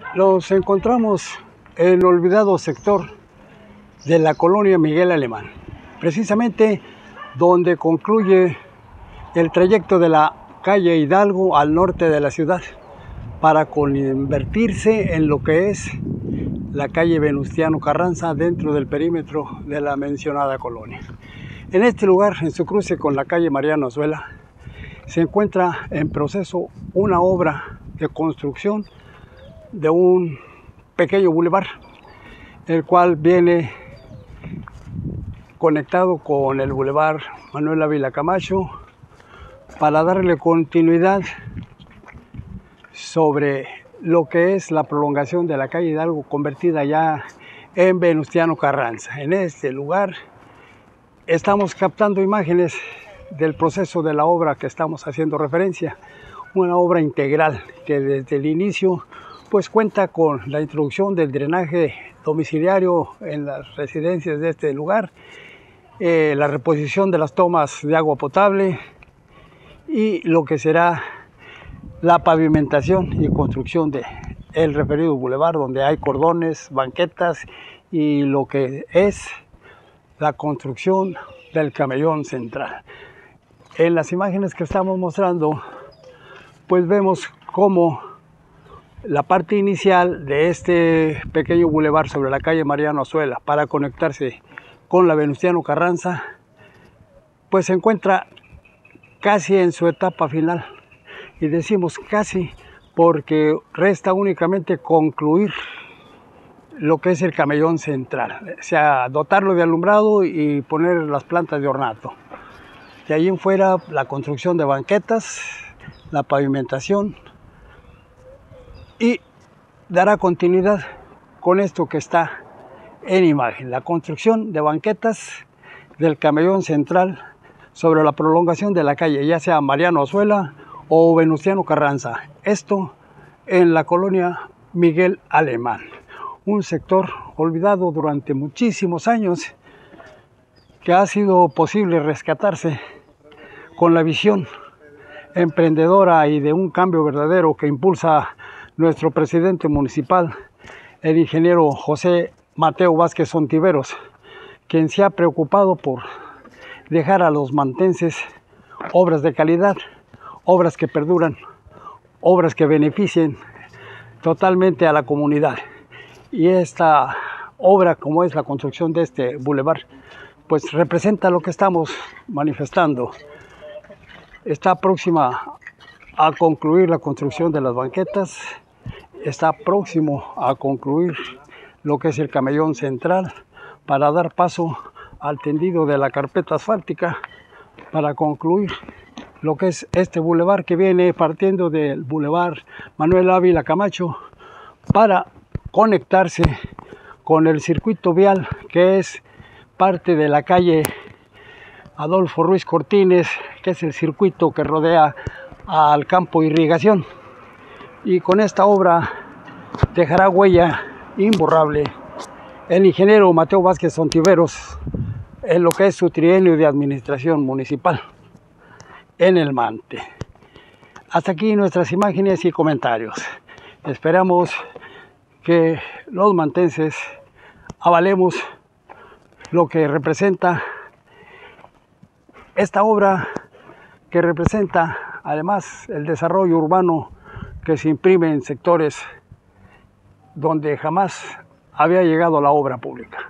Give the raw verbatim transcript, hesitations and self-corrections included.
Nos encontramos en el olvidado sector de la colonia Miguel Alemán, precisamente donde concluye el trayecto de la calle Hidalgo al norte de la ciudad para convertirse en lo que es la calle Venustiano Carranza dentro del perímetro de la mencionada colonia. En este lugar, en su cruce con la calle Mariano Azuela, se encuentra en proceso una obra de construcción de un pequeño bulevar, el cual viene conectado con el bulevar Manuel Ávila Camacho para darle continuidad sobre lo que es la prolongación de la calle Hidalgo, convertida ya en Venustiano Carranza. En este lugar estamos captando imágenes del proceso de la obra que estamos haciendo referencia, una obra integral que desde el inicio pues cuenta con la introducción del drenaje domiciliario en las residencias de este lugar, eh, la reposición de las tomas de agua potable y lo que será la pavimentación y construcción de el referido bulevar, donde hay cordones, banquetas y lo que es la construcción del camellón central. En las imágenes que estamos mostrando, pues vemos cómo la parte inicial de este pequeño bulevar sobre la calle Mariano Azuela para conectarse con la Venustiano Carranza, pues se encuentra casi en su etapa final. Y decimos casi porque resta únicamente concluir lo que es el camellón central, o sea, dotarlo de alumbrado y poner las plantas de ornato. De ahí en fuera, la construcción de banquetas, la pavimentación, y dará continuidad con esto que está en imagen, la construcción de banquetas del camellón central sobre la prolongación de la calle, ya sea Mariano Azuela o Venustiano Carranza. Esto en la colonia Miguel Alemán, un sector olvidado durante muchísimos años que ha sido posible rescatarse con la visión emprendedora y de un cambio verdadero que impulsa nuestro presidente municipal, el ingeniero José Mateo Vázquez Ontiveros, quien se ha preocupado por dejar a los mantenses obras de calidad, obras que perduran, obras que beneficien totalmente a la comunidad. Y esta obra, como es la construcción de este bulevar, pues representa lo que estamos manifestando. Está próxima a concluir la construcción de las banquetas, está próximo a concluir lo que es el camellón central para dar paso al tendido de la carpeta asfáltica para concluir lo que es este bulevar que viene partiendo del bulevar Manuel Ávila Camacho para conectarse con el circuito vial que es parte de la calle Adolfo Ruiz Cortines, que es el circuito que rodea al campo de irrigación. Y con esta obra dejará huella imborrable el ingeniero Mateo Vázquez Ontiveros en lo que es su trienio de administración municipal en El Mante. Hasta aquí nuestras imágenes y comentarios. Esperamos que los mantenses avalemos lo que representa esta obra, que representa además el desarrollo urbano que se imprime en sectores donde jamás había llegado la obra pública.